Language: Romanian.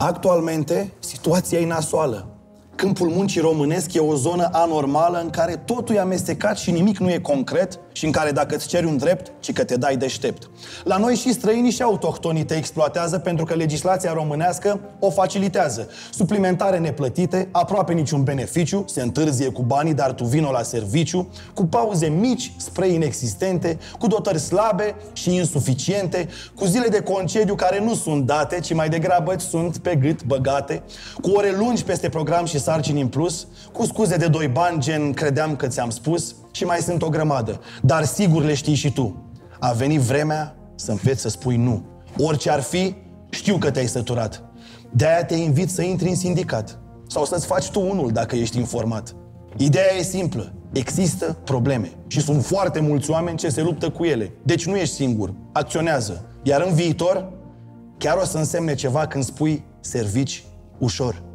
Actualmente, situația e nasoală. Câmpul muncii românesc e o zonă anormală în care totul e amestecat și nimic nu e concret și în care dacă îți ceri un drept, ci că te dai deștept. La noi și străinii și autohtonii te exploatează pentru că legislația românească o facilitează. Suplimentare neplătite, aproape niciun beneficiu, se întârzie cu banii, dar tu vino la serviciu, cu pauze mici spre inexistente, cu dotări slabe și insuficiente, cu zile de concediu care nu sunt date, ci mai degrabă sunt pe gât băgate, cu ore lungi peste program și sarcini în plus, cu scuze de 2 bani, gen credeam că ți-am spus, și mai sunt o grămadă. Dar sigur le știi și tu. A venit vremea să înveți să spui nu. Orice ar fi, știu că te-ai săturat. De-aia te invit să intri în sindicat. Sau să-ți faci tu unul dacă ești informat. Ideea e simplă. Există probleme. Și sunt foarte mulți oameni ce se luptă cu ele. Deci nu ești singur. Acționează. Iar în viitor, chiar o să însemne ceva când spui servici ușor.